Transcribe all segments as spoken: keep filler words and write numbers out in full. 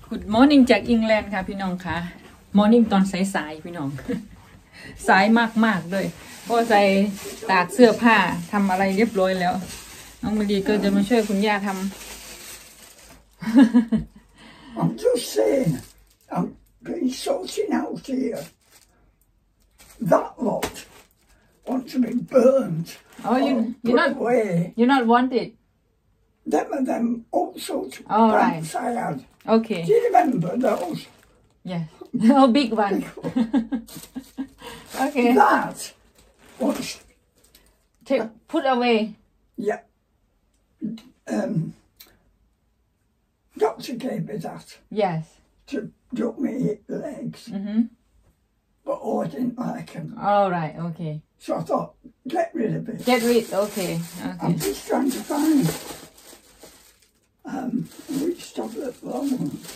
Good morning จากอังกฤษค่ะพี่น้องค่ะ Morning ตอนสายๆพี่น้องสายมากๆด้วยเพราะใส่ตากเสื้อผ้าทำอะไรเรียบร้อยแล้วน้องมดีก็จะมาช่วยคุณย่าทำ I'm just saying I'm been sorting out here that lot want to be burned. Oh you you not you not want it them and them all sorts of All plants right. I had. Okay Do you remember those? Yes oh big one Okay That was take put away yeah um doctor gave me that Yes to do me legs mm-hmm. but oh I didn't like them. All right okay So I thought get rid of it. Get rid okay okay I'm just trying to find um which tablet long.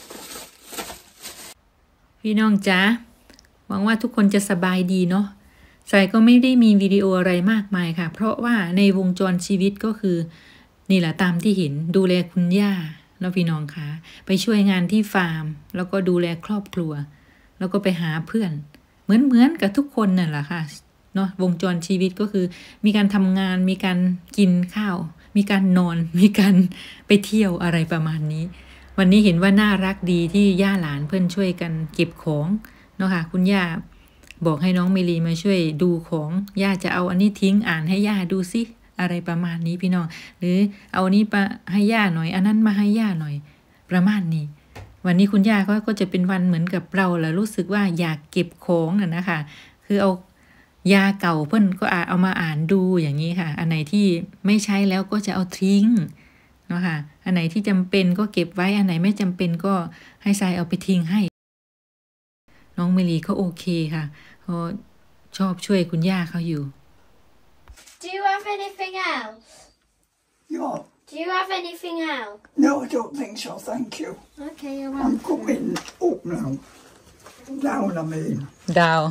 พี่น้องจ๊ะหวังว่าทุกคนจะสบายดีเนาะสายก็ไม่ได้มีวิดีโออะไรมากมายค่ะเพราะว่าในวงจรชีวิตก็คือนี่แหละตามที่เห็นดูแลคุณย่าเนาะพี่น้องคะไปช่วยงานที่ฟาร์มแล้วก็ดูแลครอบครัวแล้วก็ไปหาเพื่อนเหมือนเหมือนกับทุกคนนั่นแหละค่ะเนาะวงจรชีวิตก็คือมีการทำงานมีการกินข้าวมีการนอนมีการไปเที่ยวอะไรประมาณนี้วันนี้เห็นว่าน่ารักดีที่ย่าหลานเพื่อนช่วยกันเก็บของเนาะค่ะคุณย่าบอกให้น้องเมลีมาช่วยดูของย่าจะเอาอันนี้ทิ้งอ่านให้ย่าดูสิอะไรประมาณนี้พี่น้องหรือเอาอันนี้มาให้ย่าหน่อยอันนั้นมาให้ย่าหน่อยประมาณนี้วันนี้คุณย่าก็ก็จะเป็นวันเหมือนกับเราแหละรู้สึกว่าอยากเก็บของน่ะนะคะคือเอายาเก่าเพื่อนก็เอามาอ่านดูอย่างนี้ค่ะอันไหนที่ไม่ใช้แล้วก็จะเอาทิ้งเนาะค่ะอันไหนที่จำเป็นก็เก็บไว้อันไหนไม่จำเป็นก็ให้ทรายเอาไปทิ้งให้น้องเมลีเขาโอเคค่ะเขาชอบช่วยคุณย่าเขาอยู่ Do you have anything else? What? Do you have anything else? No, I don't think so, thank you. Okay, you're I'm welcome. coming up now. Down, I mean. ดาว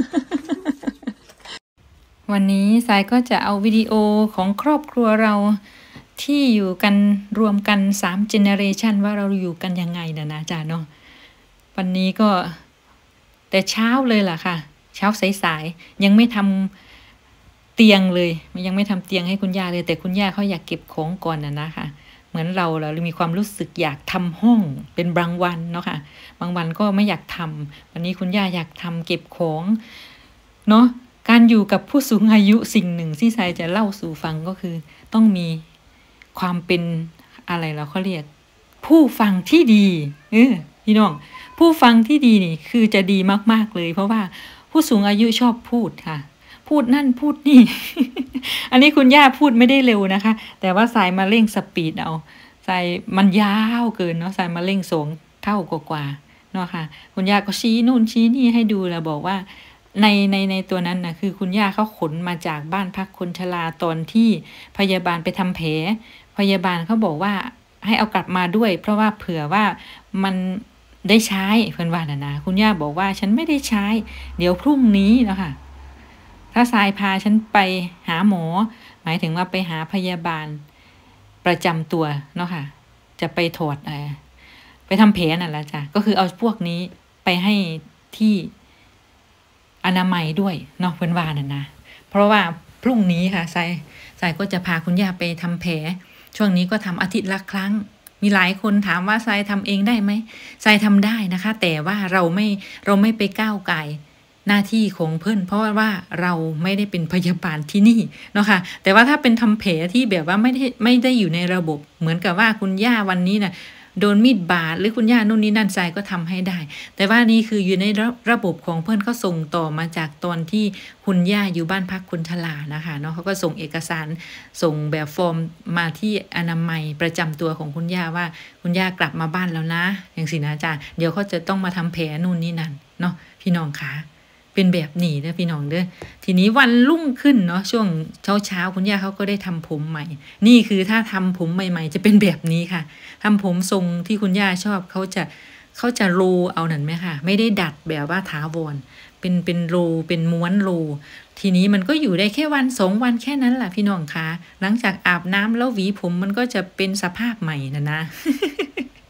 วันนี้สายก็จะเอาวิดีโอของครอบครัวเราที่อยู่กันรวมกันสามเจเนอเรชันว่าเราอยู่กันยังไงนะนะจ๊ะเนาะวันนี้ก็แต่เช้าเลยล่ะค่ะเช้าสายๆยังไม่ทำเตียงเลยยังไม่ทำเตียงให้คุณย่าเลยแต่คุณย่าเขาอยากเก็บของก่อนนะนะคะเหมือนเราเรามีความรู้สึกอยากทำห้องเป็นบางวันเนาะค่ะบางวันก็ไม่อยากทำวันนี้คุณย่าอยากทำเก็บของเนาะการอยู่กับผู้สูงอายุสิ่งหนึ่งที่สายจะเล่าสู่ฟังก็คือต้องมีความเป็นอะไรเราเขาเรียกผู้ฟังที่ดีเออพี่น้องผู้ฟังที่ดีนี่คือจะดีมากๆเลยเพราะว่าผู้สูงอายุชอบพูดค่ะพูดนั่นพูดนี่ อันนี้คุณย่าพูดไม่ได้เร็วนะคะแต่ว่าสายมาเร่งสปีดเอาสายมันยาวเกินเนาะสายมาเร่งสองเท่ากว่าๆเนาะค่ะคุณย่าก็ชี้นู่นชี้นี่ให้ดูแล้วบอกว่าในในในตัวนั้นนะคือคุณย่าเขาขนมาจากบ้านพักคนชราตอนที่พยาบาลไปทำแผลพยาบาลเขาบอกว่าให้เอากลับมาด้วยเพราะว่าเผื่อว่ามันได้ใช้เพื่อนว่านะนะคุณย่าบอกว่าฉันไม่ได้ใช้เดี๋ยวพรุ่งนี้แล้วค่ะถ้าทรายพาฉันไปหาหมอหมายถึงว่าไปหาพยาบาลประจำตัวเนาะค่ะจะไปถอดอะไรไปทำแผลนั่นแหละจ้ะก็คือเอาพวกนี้ไปให้ที่อนามัยด้วยเนาะเพื่อนว่าน่ะนะเพราะว่าพรุ่งนี้ค่ะทรายทรายก็จะพาคุณย่าไปทำแผลช่วงนี้ก็ทำอาทิตย์ละครั้งมีหลายคนถามว่าทรายทำเองได้ไหมทรายทำได้นะคะแต่ว่าเราไม่เราไม่ไปก้าวไก่หน้าที่ของเพื่อนเพราะว่าเราไม่ได้เป็นพยาบาลที่นี่เนาะค่ะแต่ว่าถ้าเป็นทำแผลที่แบบว่าไม่ได้ไม่ได้อยู่ในระบบเหมือนกับว่าคุณย่าวันนี้น่ะโดนมีดบาดหรือคุณย่านู่นนี่นั่นทรายก็ทำให้ได้แต่ว่านี่คืออยู่ในระระบบของเพื่อนเขาส่งต่อมาจากตอนที่คุณย่าอยู่บ้านพักคนชรานะคะเนาะเขาก็ส่งเอกสารส่งแบบฟอร์มมาที่อนามัยประจำตัวของคุณย่าว่าคุณย่ากลับมาบ้านแล้วนะอย่างสินะอาจารย์เดี๋ยวเขาจะต้องมาทำแผลนู่นนี่นั่นเนาะพี่น้องคะเป็นแบบนี้นะพี่น้องเด้อทีนี้วันรุ่งขึ้นเนาะช่วงเช้าเช้าคุณย่าเขาก็ได้ทำผมใหม่นี่คือถ้าทำผมใหม่ๆจะเป็นแบบนี้ค่ะทำผมทรงที่คุณย่าชอบเขาจะเขาจะโรเอาหนั่นไหมค่ะไม่ได้ดัดแบบว่าถาวรเป็นเป็นโรเป็นม้วนโรทีนี้มันก็อยู่ได้แค่วันสองวันแค่นั้นแหละพี่น้องคะหลังจากอาบน้ำแล้วหวีผมมันก็จะเป็นสภาพใหม่นะนะ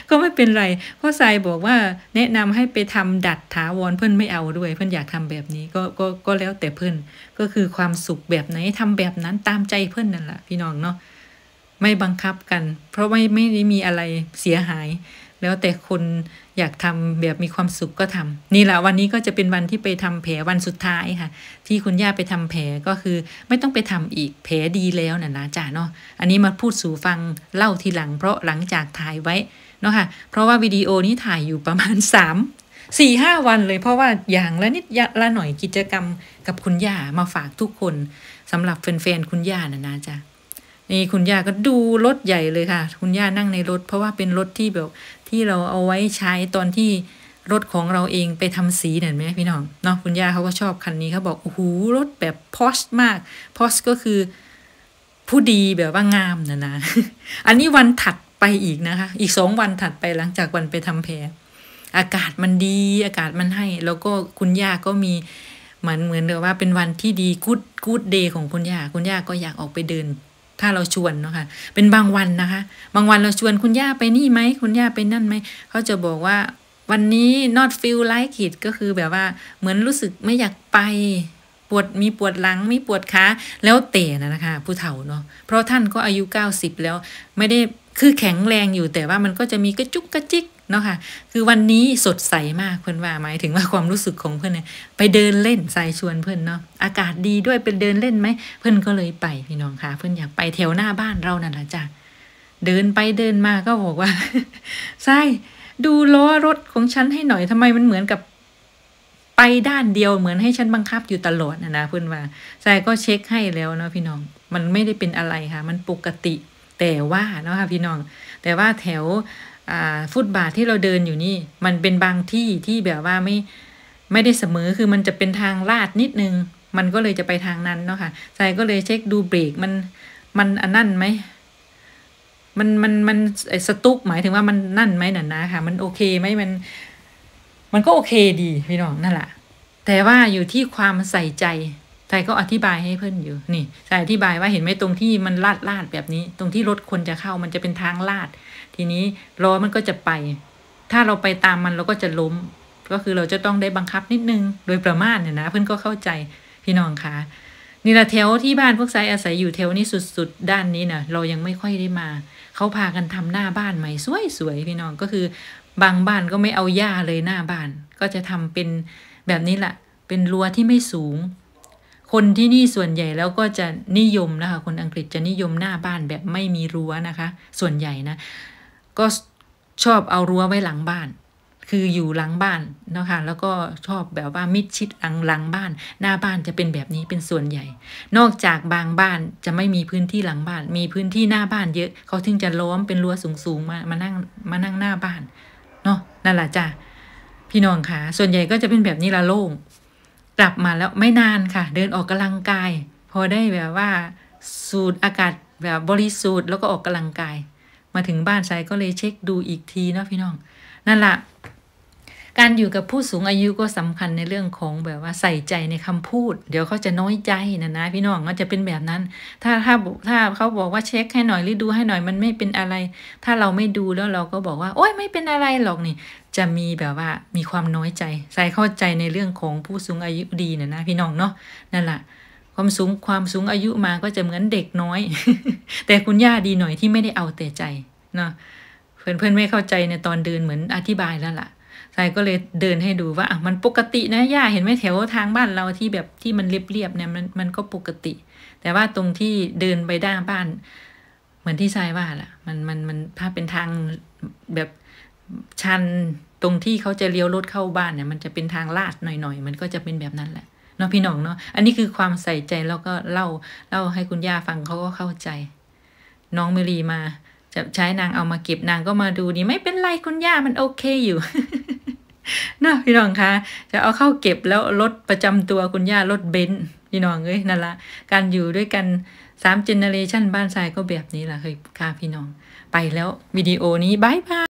ก็ไม่เป็นไรเพราะทรายบอกว่าแนะนำให้ไปทำดัดถาวรเพื่อนไม่เอาด้วยเพื่อนอยากทำแบบนี้ก็ก็ก็แล้วแต่เพื่อนก็คือความสุขแบบไหนทำแบบนั้นตามใจเพื่อนนั่นแหละพี่น้องเนาะไม่บังคับกันเพราะไม่ไม่ได้มีอะไรเสียหายแล้วแต่คนอยากทำแบบมีความสุขก็ทำนี่แหละวันนี้ก็จะเป็นวันที่ไปทำแผลวันสุดท้ายค่ะที่คุณย่าไปทำแผลก็คือไม่ต้องไปทำอีกแผลดีแล้วน่ะนะจ้ะเนาะอันนี้มาพูดสู่ฟังเล่าทีหลังเพราะหลังจากถ่ายไว้เนาะค่ะเพราะว่าวิดีโอนี้ถ่ายอยู่ประมาณสาม สี่ห้าวันเลยเพราะว่าอย่างละนิดละหน่อยกิจกรรมกับคุณย่ามาฝากทุกคนสำหรับแฟนๆคุณย่าน่ะนะจ้ะนี่คุณย่าก็ดูรถใหญ่เลยค่ะคุณย่านั่งในรถเพราะว่าเป็นรถที่แบบที่เราเอาไว้ใช้ตอนที่รถของเราเองไปทำสีเห็นไหมพี่น้องเนาะคุณย่าเขาก็ชอบคันนี้เขาบอกโอ้โหรถแบบพอชมากพอชก็คือผู้ดีแบบว่างามนะนะ อันนี้วันถัดไปอีกนะคะอีกสองวันถัดไปหลังจากวันไปทำแผลอากาศมันดีอากาศมันให้แล้วก็คุณย่าก็มีเหมือนเหมือนเดิมว่าเป็นวันที่ดีกู๊ดกู๊ดเดย์ของคุณย่าคุณย่าก็อยากออกไปเดินถ้าเราชวนเนาะค่ะเป็นบางวันนะคะบางวันเราชวนคุณย่าไปนี่ไหมคุณย่าไปนั่นไหมเขาจะบอกว่าวันนี้ not feel like it ก็คือแบบว่าเหมือนรู้สึกไม่อยากไปปวดมีปวดหลังมีปวดขาแล้วเตะนะนะคะผู้เฒ่าเนาะเพราะท่านก็อายุเก้าสิบแล้วไม่ได้คือแข็งแรงอยู่แต่ว่ามันก็จะมีกระจุกกระจิกเนาะค่ะคือวันนี้สดใสมากเพื่อนว่าหมายถึงว่าความรู้สึกของเพื่อนเนี่ยไปเดินเล่นสายชวนเพื่อนเนาะอากาศดีด้วยไปเดินเล่นไหมเพื่อนก็เลยไปพี่น้องค่ะเพื่อนอยากไปแถวหน้าบ้านเรานั่นแหละจ้ะเดินไปเดินมาก็บอกว่าใช่ดูล้อรถของฉันให้หน่อยทำไมมันเหมือนกับไปด้านเดียวเหมือนให้ฉันบังคับอยู่ตลอดนะนะเพื่อนว่าใช่ก็เช็คให้แล้วเนาะพี่น้องมันไม่ได้เป็นอะไรค่ะมันปกติแต่ว่าเนาะค่ะพี่น้องแต่ว่าแถวฟุตบาทที่เราเดินอยู่นี่มันเป็นบางที่ที่แบบว่าไม่ไม่ได้เสมอคือมันจะเป็นทางลาดนิดนึงมันก็เลยจะไปทางนั้นเนาะค่ะใส่ก็เลยเช็คดูเบรกมันมันอันนั่นไหมมันมันมันไอ้สตุ๊กหมายถึงว่ามันนั่นไหมน่ะนะค่ะมันโอเคไหมมันมันก็โอเคดีพี่น้องนั่นแหละแต่ว่าอยู่ที่ความใส่ใจใส่ก็อธิบายให้เพื่อนอยู่นี่ใส่อธิบายว่าเห็นไหมตรงที่มันลาดลาดแบบนี้ตรงที่รถคนจะเข้ามันจะเป็นทางลาดทีนี้ล้อมันก็จะไปถ้าเราไปตามมันเราก็จะล้มก็คือเราจะต้องได้บังคับนิดนึงโดยประมาณเนี่ยนะเพื่อนก็เข้าใจพี่น้องค่ะนี่ละแถวที่บ้านพวกไซอาศัยอยู่แถวนี้สุดๆด้านนี้นะเรายังไม่ค่อยได้มาเขาพากันทำหน้าบ้านใหม่สวยๆพี่น้องก็คือบางบ้านก็ไม่เอาหญ้าเลยหน้าบ้านก็จะทำเป็นแบบนี้แหละเป็นรั้วที่ไม่สูงคนที่นี่ส่วนใหญ่แล้วก็จะนิยมนะคะคนอังกฤษจะนิยมหน้าบ้านแบบไม่มีรั้วนะคะส่วนใหญ่นะก็ชอบเอารั้วไว้หลังบ้านคืออยู่หลังบ้านเนาะค่ะแล้วก็ชอบแบบว่ามิดชิดหลังหลังบ้านหน้าบ้านจะเป็นแบบนี้เป็นส่วนใหญ่นอกจากบางบ้านจะไม่มีพื้นที่หลังบ้านมีพื้นที่หน้าบ้านเยอะเขาถึงจะล้อมเป็นรั้วสูงๆมามานั่งมานั่งหน้าบ้านเนาะนั่นแหละจ้ะพี่น้องค่ะส่วนใหญ่ก็จะเป็นแบบนี้ละโล่งกลับมาแล้วไม่นานค่ะเดินออกกำลังกายพอได้แบบว่าสูดอากาศแบบบริสุทธิ์แล้วก็ออกกำลังกายมาถึงบ้านไซก็เลยเช็คดูอีกทีเนาะพี่น้องนั่นแหละการอยู่กับผู้สูงอายุก็สำคัญในเรื่องของแบบว่าใส่ใจในคำพูดเดี๋ยวเขาจะน้อยใจนะนะพี่น้องก็จะเป็นแบบนั้นถ้าถ้าถ้าเขาบอกว่าเช็คให้หน่อยหรือดูให้หน่อยมันไม่เป็นอะไรถ้าเราไม่ดูแล้วเราก็บอกว่าโอ๊ยไม่เป็นอะไรหรอกนี่จะมีแบบว่ามีความน้อยใจใส่เข้าใจในเรื่องของผู้สูงอายุดีนะนะพี่น้องเนาะนั่นแหละความสูงความสูงอายุมาก็จะเหมือนเด็กน้อย แต่คุณย่าดีหน่อยที่ไม่ได้เอาแต่ใจเนาะเพื่อนเพื่อนไม่เข้าใจในตอนเดินเหมือนอธิบายแล้วล่ะใช่ก็เลยเดินให้ดูว่าอ่ะมันปกตินะย่าเห็นไหมแถวทางบ้านเราที่แบบที่มันเรียบๆเนี่ยมันมันก็ปกติแต่ว่าตรงที่เดินไปด้านบ้านเหมือนที่ทรายว่าล่ะมันมันมันถ้าเป็นทางแบบชันตรงที่เขาจะเลี้ยวรถเข้าบ้านเนี่ยมันจะเป็นทางลาดหน่อยๆมันก็จะเป็นแบบนั้นแหละเนาะพี่น้องเนาะอันนี้คือความใส่ใจแล้วก็เล่าเล่าให้คุณย่าฟังเขาก็เข้าใจน้องเมลีมาจะใช้นางเอามาเก็บนางก็มาดูนี่ไม่เป็นไรคุณย่ามันโอเคอยู่ นะพี่น้องคะจะเอาเข้าเก็บแล้วรถประจำตัวคุณย่ารถเบนซ์พี่น้องเอ้ยนั่นละการอยู่ด้วยกันสามเจเนอเรชันบ้านทรายก็แบบนี้แหละเคยค่ะพี่น้องไปแล้ววิดีโอนี้บายบาย